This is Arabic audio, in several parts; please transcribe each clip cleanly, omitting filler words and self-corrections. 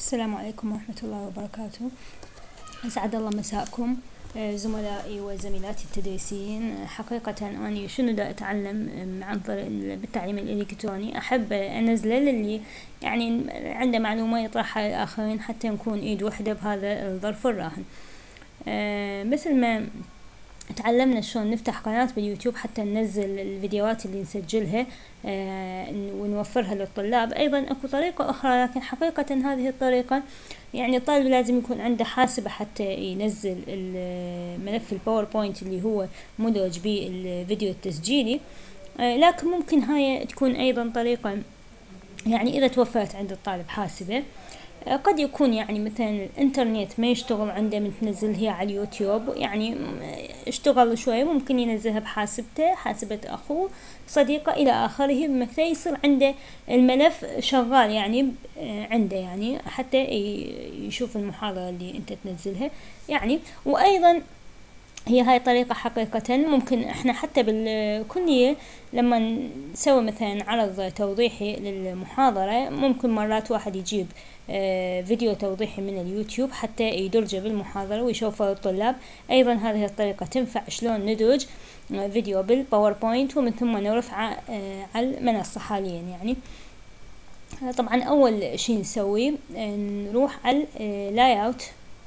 السلام عليكم ورحمة الله وبركاته. أسعد الله مساءكم زملائي وزميلاتي التدريسيين. حقيقة أنا شنو دا أتعلم عن طريق بالتعليم الإلكتروني، أحب أنزله للي يعني عنده معلومة يطرحها للآخرين حتى نكون إيد وحدة بهذا الظرف الراهن. مثل ما تعلمنا شلون نفتح قناة باليوتيوب حتى ننزل الفيديوهات اللي نسجلها ونوفرها للطلاب، أيضا أكو طريقة أخرى، لكن حقيقة هذه الطريقة يعني الطالب لازم يكون عنده حاسبة حتى ينزل الملف الباوربوينت اللي هو مدرج بالفيديو التسجيلي. لكن ممكن هاي تكون أيضا طريقة، يعني إذا توفرت عند الطالب حاسبة. قد يكون يعني مثلا الانترنت ما يشتغل عنده من تنزل هي على اليوتيوب، يعني اشتغل شوي ممكن ينزلها بحاسبته، حاسبة اخوه، صديقه الى اخره، بمكتب يصير عنده الملف شغال يعني عنده، يعني حتى يشوف المحاضرة اللي انت تنزلها يعني. وايضا هي هاي طريقة حقيقة ممكن احنا حتى بالكلية لما نسوي مثلا عرض توضيحي للمحاضرة، ممكن مرات واحد يجيب فيديو توضيحي من اليوتيوب حتى يدرجه بالمحاضرة ويشوفه الطلاب. ايضا هذه الطريقة تنفع شلون ندرج فيديو بالباوربوينت ومن ثم نرفعه على المنصة حاليا يعني. طبعا اول شي نسوي نروح على لاي اوت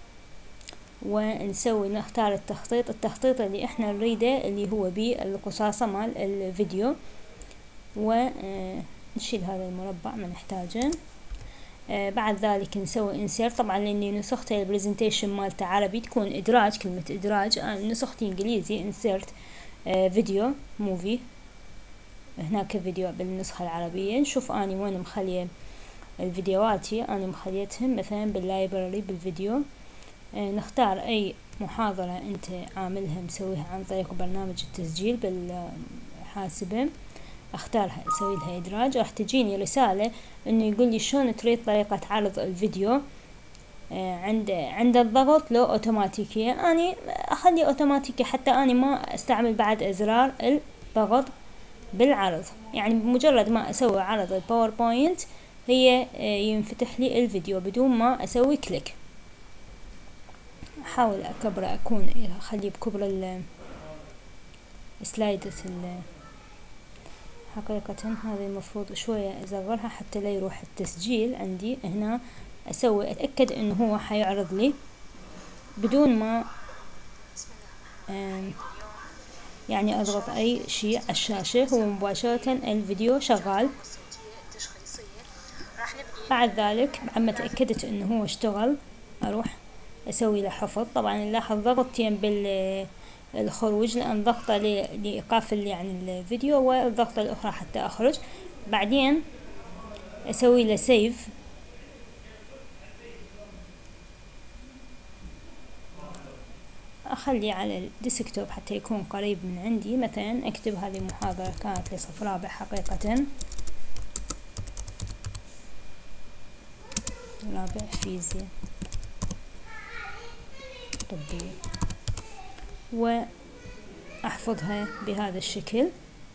ونسوي نختار التخطيط اللي احنا نريده اللي هو بالقصاصة مال الفيديو، ونشيل هذا المربع ما نحتاجه. بعد ذلك نسوي انسيرت، طبعا لاني نسختي البرزنتيشن مالته عربي تكون ادراج، كلمة ادراج، نسختي انجليزي انسيرت فيديو موفي، هناك فيديو بالنسخة العربية. نشوف اني وين مخليه الفيديوهاتي، انا مخليتهم مثلا باللايبراري بالفيديو. نختار اي محاضرة انت عاملها مسويها عن طريق برنامج التسجيل بالحاسبة، اختارها اسوي لها ادراج، راح تجيني رسالة انه يقول لي شلون تريد طريقة عرض الفيديو. عند الضغط لو اوتوماتيكية، اني اخلي اوتوماتيكي حتى اني ما استعمل بعد ازرار الضغط بالعرض، يعني بمجرد ما اسوي عرض الباوربوينت هي ينفتح لي الفيديو بدون ما اسوي كليك. احاول اكبر اخليه بكبر السلايدة. حقيقة هذه المفروض شوية ازغرها حتى لا يروح التسجيل عندي هنا. اتأكد انه هو حيعرض لي بدون ما يعني اضغط اي شيء على الشاشة، هو مباشرة الفيديو شغال. بعد ذلك بعد ما تأكدت انه هو اشتغل اروح اسوي له حفظ. طبعا نلاحظ ضغطتين بالخروج لان ضغطة لايقاف يعني الفيديو، والضغطة الاخرى حتى اخرج. بعدين اسوي له سيف، اخلي على الديسكتوب حتى يكون قريب من عندي. مثلا اكتب هذه المحاضرة كانت لصف رابع حقيقة، رابع فيزياء طبية، واحفظها بهذا الشكل.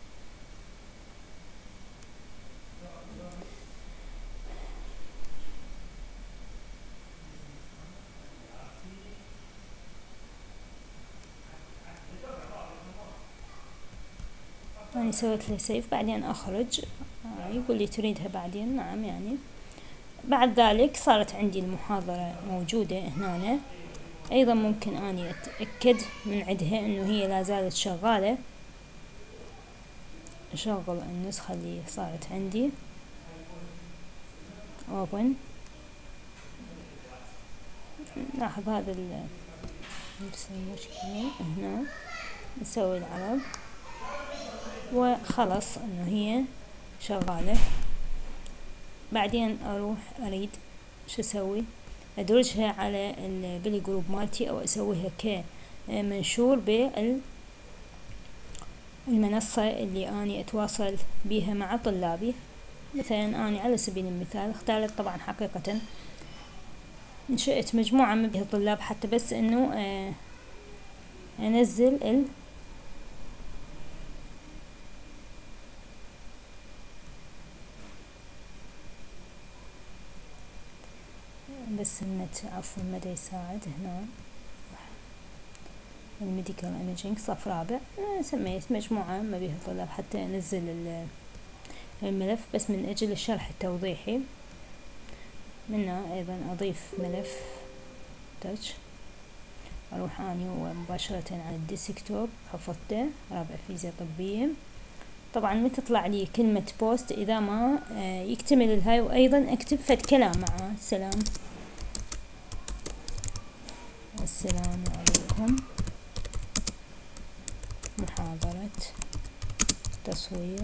أنا سويت له سيف، بعدين أخرج يقول لي تريدها بعدين، نعم يعني. بعد ذلك صارت عندي المحاضرة موجودة هنا. أيضا ممكن أني أتأكد من عندها أنه هي لا زالت شغالة، أشغل النسخة اللي صارت عندي open. لاحظ هذا نرسم مشكلة هنا، نسوي العرض وخلص انه هي شغالة. بعدين اروح اريد شو اسوي، ادرجها على بالجروب مالتي او اسويها كمنشور بالمنصة اللي اني اتواصل بيها مع طلابي. مثلا اني على سبيل المثال اختارت، طبعا حقيقة انشأت مجموعة من بها طلاب حتى بس انه انزل بس النت عفوا مدى يساعد هنا. الميديكال ايميجينج صف رابع. سميت مجموعة ما بيها طلاب حتى انزل الملف بس من اجل الشرح التوضيحي. منها ايضا اضيف ملف تاتش، اروح اني ومباشرة على الديسكتوب حفظته رابع فيزياء طبية. طبعا ما تطلع لي كلمة بوست اذا ما يكتمل الهاي، وايضا اكتب فد كلام معه. السلام عليكم، محاضرة تصوير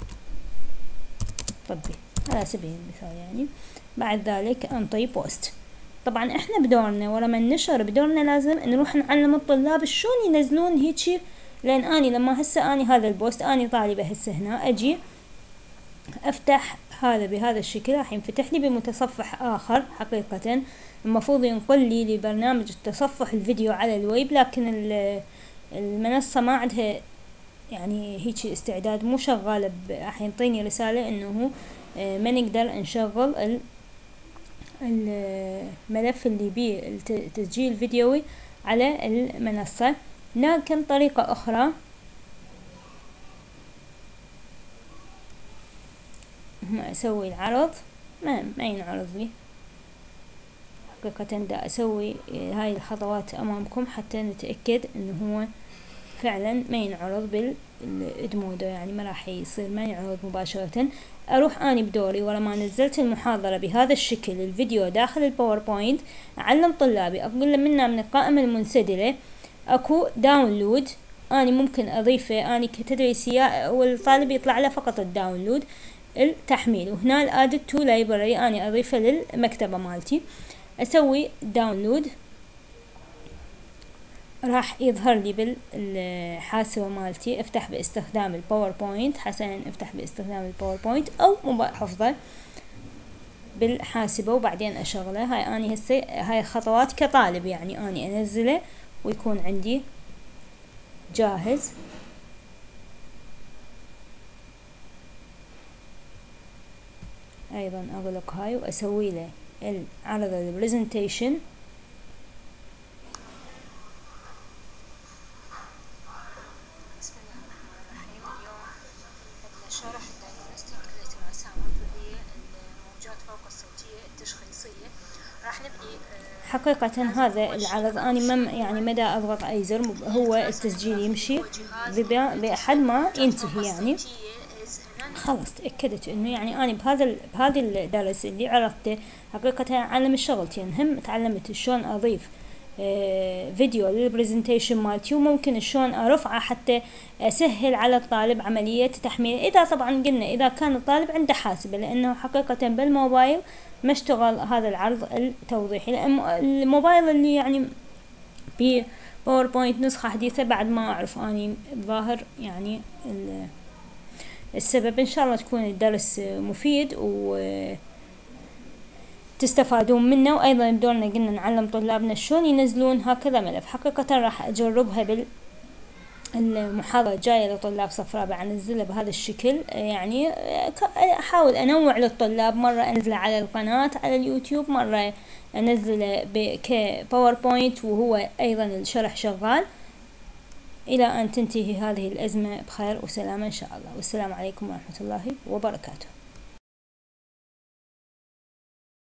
طبي على سبيل المثال يعني. بعد ذلك انطي بوست. طبعا احنا بدورنا ورا ما النشر بدورنا لازم نروح نعلم الطلاب شلون ينزلون هيجي، لان اني لما هسه اني هذا البوست اني طالبة هسه هنا اجي افتح هذا بهذا الشكل راح ينفتح لي بمتصفح اخر. حقيقة المفروض ينقل لي لبرنامج التصفح الفيديو على الويب، لكن المنصة ما عندها يعني هيك استعداد، مو شغالة. راح ينطيني رسالة انه ما نقدر نشغل الملف اللي بيه التسجيل الفيديوي على المنصة. لكن طريقة اخرى اسوي العرض ما ينعرض لي. حقيقة دا اسوي هاي الخطوات امامكم حتى نتأكد انه هو فعلا ما ينعرض بالادمودو، يعني ما راح يصير ما ينعرض مباشرة. اروح اني بدوري ورا ما نزلت المحاضرة بهذا الشكل الفيديو داخل الباوربوينت اعلم طلابي، اقول لهم منا من القائمة المنسدلة اكو داونلود، اني ممكن اضيفه اني كتدريسية والطالب يطلع له فقط الداونلود التحميل، وهنا الادد تو لايبراري اني اضيفه للمكتبة مالتي. اسوي داونلود راح يظهر لي بالحاسبة مالتي افتح باستخدام الباوربوينت. حسنا افتح باستخدام الباوربوينت او حفظه بالحاسبة وبعدين اشغله. هاي اني هسه هاي خطوات كطالب يعني اني انزله ويكون عندي جاهز. ايضا اغلق هاي واسوي له العرض البرزنتيشن. حقيقة هذا العرض أنا يعني مدى أضغط أي زر هو التسجيل يمشي بحد ما ينتهي. يعني خلص تأكدت إنه يعني أنا بهذا الدرس اللي عرضته حقيقة أعلم الشغلتين. هم تعلمت شلون أضيف فيديو للبرزنتيشن مالتي، وممكن شلون ارفعه حتى اسهل على الطالب عملية تحميله، اذا طبعا قلنا اذا كان الطالب عنده حاسبة، لانه حقيقة بالموبايل ما اشتغل هذا العرض التوضيحي. لان الموبايل اللي يعني باوربوينت نسخة حديثة بعد ما اعرف اني ظاهر يعني السبب. ان شاء الله تكون الدرس مفيد تستفادون منه، وايضا بدورنا قلنا نعلم طلابنا شلون ينزلون هكذا ملف. حقيقة راح اجربها بالمحاضرة الجاية لطلاب صف رابع انزله بهذا الشكل، يعني احاول انوع للطلاب، مرة انزله على القناة على اليوتيوب، مرة انزله كباوربوينت وهو ايضا الشرح شغال، الى ان تنتهي هذه الازمة بخير وسلامة ان شاء الله. والسلام عليكم ورحمة الله وبركاته.